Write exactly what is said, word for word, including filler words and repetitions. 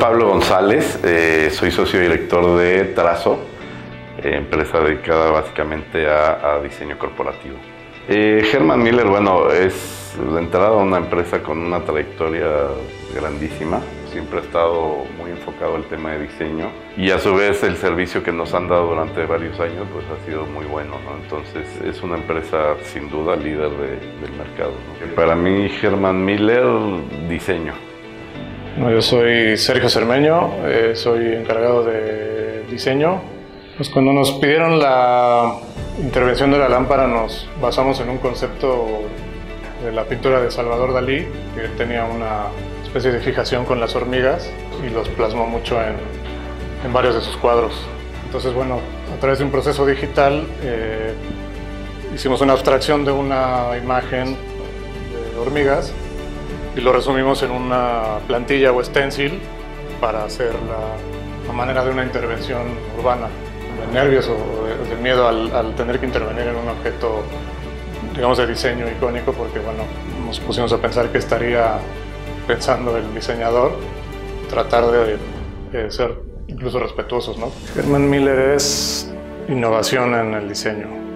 Pablo González, eh, soy socio director de Trazo, eh, empresa dedicada básicamente a, a diseño corporativo. Eh, Herman Miller, bueno, es de entrada una empresa con una trayectoria grandísima. Siempre ha estado muy enfocado el tema de diseño y a su vez el servicio que nos han dado durante varios años pues ha sido muy bueno, ¿no? Entonces es una empresa sin duda líder de, del mercado, ¿no? Para mí Herman Miller, diseño. No, yo soy Sergio Cermeño, eh, soy encargado de diseño. Pues cuando nos pidieron la intervención de la lámpara nos basamos en un concepto de la pintura de Salvador Dalí, que tenía una especie de fijación con las hormigas y los plasmó mucho en, en varios de sus cuadros. Entonces, bueno, a través de un proceso digital eh, hicimos una abstracción de una imagen de hormigas y lo resumimos en una plantilla o stencil para hacer la, la manera de una intervención urbana, de nervios o de, del miedo al, al tener que intervenir en un objeto, digamos, de diseño icónico, porque bueno, nos pusimos a pensar que estaría pensando el diseñador, tratar de, de ser incluso respetuosos, ¿no? Herman Miller es innovación en el diseño.